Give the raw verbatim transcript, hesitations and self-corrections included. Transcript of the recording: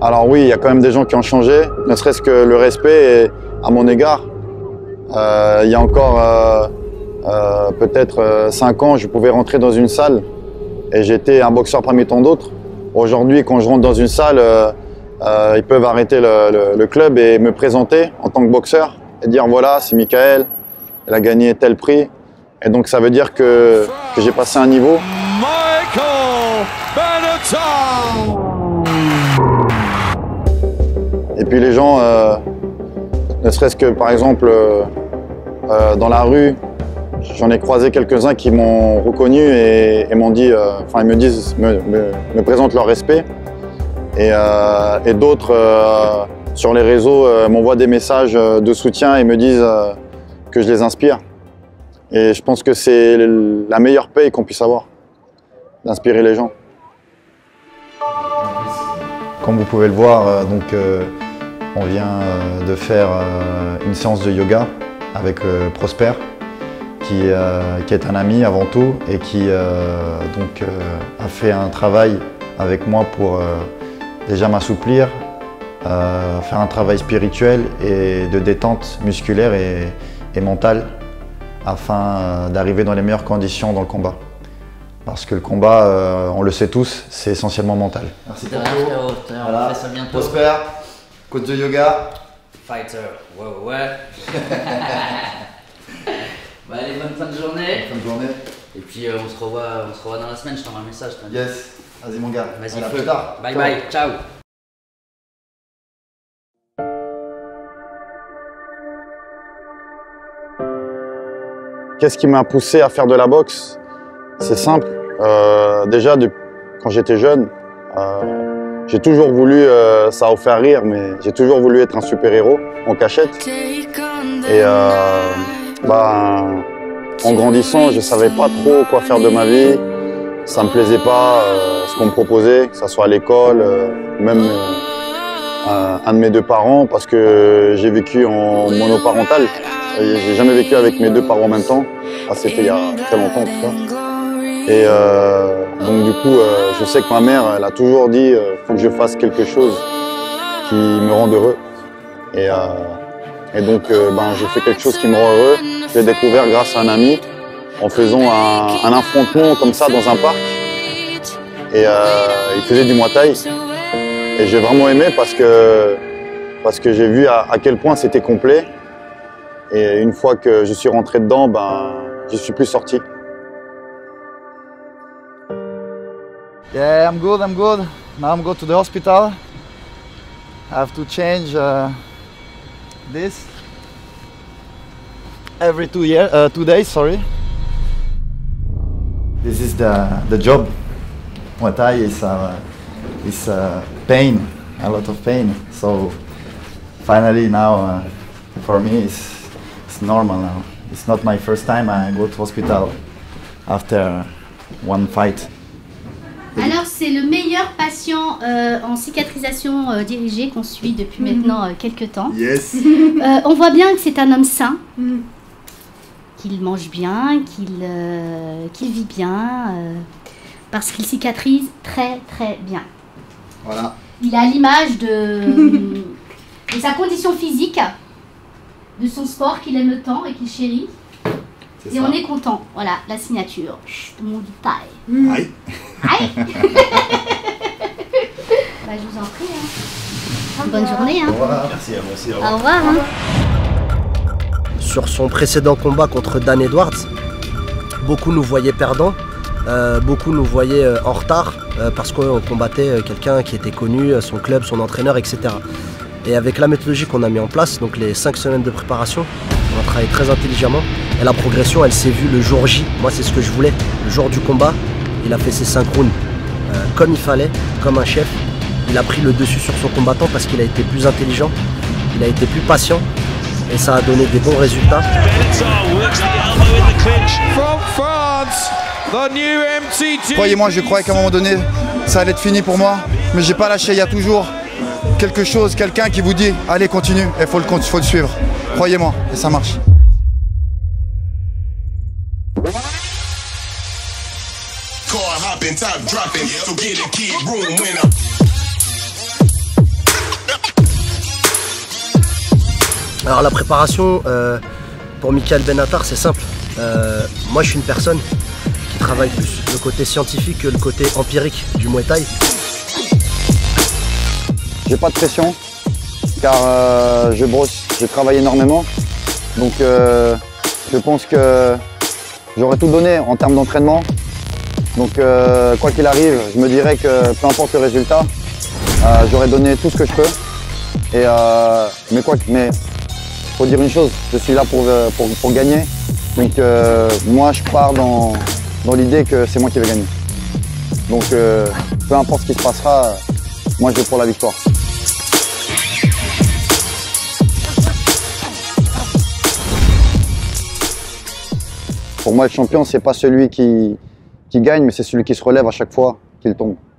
Alors oui, il y a quand même des gens qui ont changé, ne serait-ce que le respect à mon égard. Euh, il y a encore euh, euh, peut-être cinq ans, je pouvais rentrer dans une salle et j'étais un boxeur parmi tant d'autres. Aujourd'hui, quand je rentre dans une salle, euh, euh, ils peuvent arrêter le, le, le club et me présenter en tant que boxeur et dire voilà, c'est Michael, il a gagné tel prix. Et donc ça veut dire que, que j'ai passé un niveau. Michael Benetton. Et puis les gens, euh, ne serait-ce que par exemple euh, euh, dans la rue, j'en ai croisé quelques-uns qui m'ont reconnu et, et m'ont dit, euh, enfin ils me disent, me, me, me présentent leur respect. Et, euh, et d'autres euh, sur les réseaux euh, m'envoient des messages de soutien et me disent euh, que je les inspire. Et je pense que c'est la meilleure paye qu'on puisse avoir, d'inspirer les gens. Comme vous pouvez le voir, euh, donc, euh, on vient euh, de faire euh, une séance de yoga avec euh, Prosper, qui, euh, qui est un ami avant tout et qui euh, donc, euh, a fait un travail avec moi pour euh, déjà m'assouplir, euh, faire un travail spirituel et de détente musculaire et, et mentale afin euh, d'arriver dans les meilleures conditions dans le combat. Parce que le combat, euh, on le sait tous, c'est essentiellement mental. Merci beaucoup. Voilà. On fait ça bientôt. Prosper, coach de yoga. Fighter, ouais ouais. Bah, allez, bonne fin de journée. Bonne fin de journée. Et puis euh, on, se revoit, on se revoit dans la semaine, je t'envoie un message. Yes, vas-y mon gars. Vas-y, à plus tard. Bye bye, ciao. Qu'est-ce qui m'a poussé à faire de la boxe? C'est simple. Euh, déjà, de, quand j'étais jeune, euh, j'ai toujours voulu, euh, ça va vous faire rire, mais j'ai toujours voulu être un super-héros en cachette. Et euh, bah, en grandissant, je ne savais pas trop quoi faire de ma vie. Ça ne me plaisait pas euh, ce qu'on me proposait, que ce soit à l'école, euh, même euh, un de mes deux parents, parce que j'ai vécu en monoparental. J'ai jamais vécu avec mes deux parents en même temps. Ah, c'était il y a très longtemps tout ça. Et euh, donc du coup, euh, je sais que ma mère, elle a toujours dit il euh, faut que je fasse quelque chose qui me rende heureux. Et, euh, et donc, euh, ben, j'ai fait quelque chose qui me rend heureux. Je l'ai découvert grâce à un ami en faisant un, un affrontement comme ça dans un parc. Et euh, il faisait du Muay Thai. Et j'ai vraiment aimé parce que, parce que j'ai vu à, à quel point c'était complet. Et une fois que je suis rentré dedans, ben, je ne suis plus sorti. Yeah, I'm good, I'm good. Now I'm going to the hospital. I have to change uh, this every two years, uh, two days, sorry. This is the the job. Muay Thai is uh, is uh, pain, a lot of pain. So finally now, uh, for me, it's it's normal now. It's not my first time I go to hospital after one fight. Alors c'est le meilleur patient euh, en cicatrisation euh, dirigée qu'on suit depuis mm-hmm. maintenant euh, quelques temps. Yes. euh, on voit bien que c'est un homme sain, mm. qu'il mange bien, qu'il euh, qu'il vit bien, euh, parce qu'il cicatrise très très bien. Voilà. Il a l'image de, de sa condition physique, de son sport qu'il aime tant et qu'il chérit. Et ça. On est content. Voilà, la signature. Chut, tout le monde dit taille. Mmh. Aïe. Aïe. Bah, je vous en prie. Hein. Bonne journée. Hein. Au revoir. Merci à vous aussi. Au revoir. Au revoir hein. Sur son précédent combat contre Dan Edwards, beaucoup nous voyaient perdants, euh, beaucoup nous voyaient euh, en retard euh, parce qu'on combattait euh, quelqu'un qui était connu, euh, son club, son entraîneur, et cetera. Et avec la méthodologie qu'on a mis en place, donc les cinq semaines de préparation, on a travaillé très intelligemment. Et la progression, elle s'est vue le jour J. Moi, c'est ce que je voulais. Le jour du combat, il a fait ses cinq rounds euh, comme il fallait, comme un chef. Il a pris le dessus sur son combattant parce qu'il a été plus intelligent, il a été plus patient. Et ça a donné des bons résultats. Croyez-moi, je croyais qu'à un moment donné, ça allait être fini pour moi. Mais j'ai pas lâché, il y a toujours quelque chose, quelqu'un qui vous dit allez continue, il faut le, faut le suivre. Croyez-moi, et ça marche. Car hopping, top dropping, so get a kid room winner. Alors la préparation euh, pour Michael Benatar, c'est simple. Euh, moi je suis une personne qui travaille plus le côté scientifique que le côté empirique du Muay Thai. J'ai pas de pression car euh, je brosse, je travaille énormément. Donc euh, je pense que j'aurais tout donné en termes d'entraînement. Donc euh, quoi qu'il arrive, je me dirais que peu importe le résultat, euh, j'aurais donné tout ce que je peux. Et, euh, mais quoi, mais faut dire une chose, je suis là pour, pour, pour gagner. Donc euh, moi je pars dans, dans l'idée que c'est moi qui vais gagner. Donc euh, peu importe ce qui se passera, moi je vais pour la victoire. Pour moi, le champion, c'est pas celui qui, qui gagne, mais c'est celui qui se relève à chaque fois qu'il tombe.